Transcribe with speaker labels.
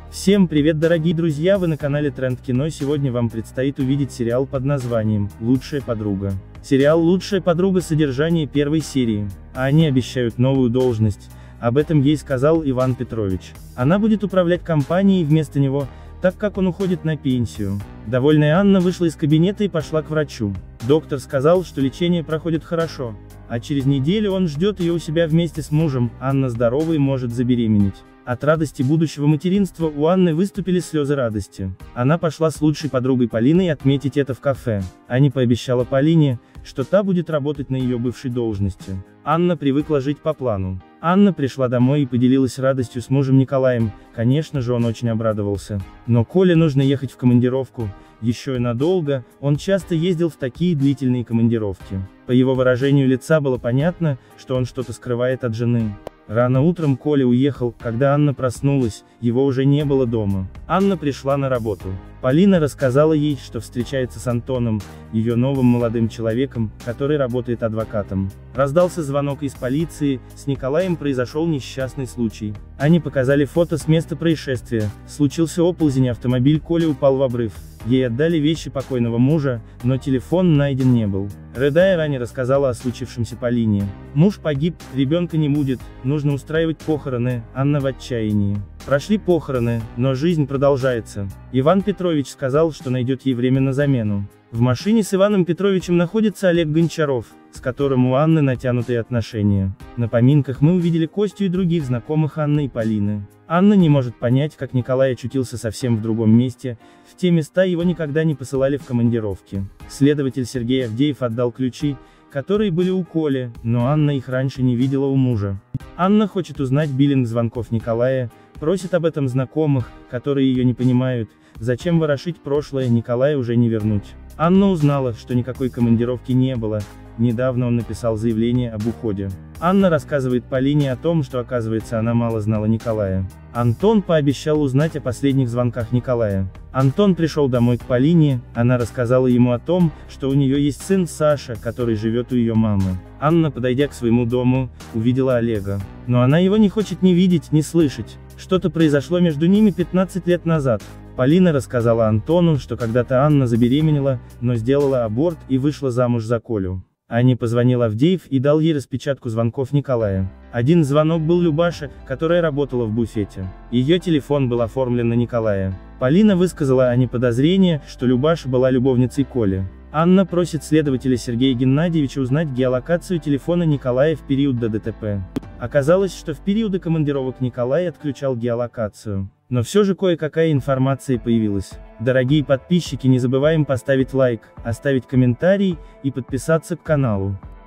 Speaker 1: Всем привет, дорогие друзья, вы на канале Тренд Кино. Сегодня вам предстоит увидеть сериал под названием «Лучшая подруга». Сериал «Лучшая подруга» содержание первой серии, а они обещают новую должность, об этом ей сказал Иван Петрович. Она будет управлять компанией вместо него, так как он уходит на пенсию. Довольная Анна вышла из кабинета и пошла к врачу. Доктор сказал, что лечение проходит хорошо, а через неделю он ждет ее у себя вместе с мужем. Анна здорова и может забеременеть. От радости будущего материнства у Анны выступили слезы радости. Она пошла с лучшей подругой Полиной отметить это в кафе. Аня пообещала Полине, что та будет работать на ее бывшей должности. Анна привыкла жить по плану. Анна пришла домой и поделилась радостью с мужем Николаем. Конечно же, он очень обрадовался. Но Коле нужно ехать в командировку, еще и надолго. Он часто ездил в такие длительные командировки. По его выражению лица было понятно, что он что-то скрывает от жены. Рано утром Коля уехал. Когда Анна проснулась, его уже не было дома. Анна пришла на работу. Полина рассказала ей, что встречается с Антоном, ее новым молодым человеком, который работает адвокатом. Раздался звонок из полиции, с Николаем произошел несчастный случай. Они показали фото с места происшествия. Случился оползень, автомобиль Коли упал в обрыв. Ей отдали вещи покойного мужа, но телефон найден не был. Рыдая, Аня рассказала о случившемся Полине. Муж погиб, ребенка не будет, нужно устраивать похороны. Анна в отчаянии. Прошли похороны, но жизнь продолжается. Иван Петрович сказал, что найдет ей время на замену. В машине с Иваном Петровичем находится Олег Гончаров, с которым у Анны натянутые отношения. На поминках мы увидели Костю и других знакомых Анны и Полины. Анна не может понять, как Николай очутился совсем в другом месте, в те места его никогда не посылали в командировки. Следователь Сергей Авдеев отдал ключи, которые были у Коли, но Анна их раньше не видела у мужа. Анна хочет узнать биллинг звонков Николая, просит об этом знакомых, которые ее не понимают, зачем ворошить прошлое, Николая уже не вернуть. Анна узнала, что никакой командировки не было, недавно он написал заявление об уходе. Анна рассказывает Полине о том, что оказывается она мало знала Николая. Антон пообещал узнать о последних звонках Николая. Антон пришел домой к Полине, она рассказала ему о том, что у нее есть сын Саша, который живет у ее мамы. Анна, подойдя к своему дому, увидела Олега. Но она его не хочет ни видеть, ни слышать. Что-то произошло между ними 15 лет назад. Полина рассказала Антону, что когда-то Анна забеременела, но сделала аборт и вышла замуж за Колю. Аня позвонил Авдеев и дал ей распечатку звонков Николая. Один звонок был Любаше, которая работала в буфете. Ее телефон был оформлен на Николая. Полина высказала Ане подозрение, что Любаша была любовницей Коли. Анна просит следователя Сергея Геннадьевича узнать геолокацию телефона Николая в период до ДТП. Оказалось, что в периоды командировок Николай отключал геолокацию. Но все же кое-какая информация появилась. Дорогие подписчики, не забываем поставить лайк, оставить комментарий и подписаться к каналу.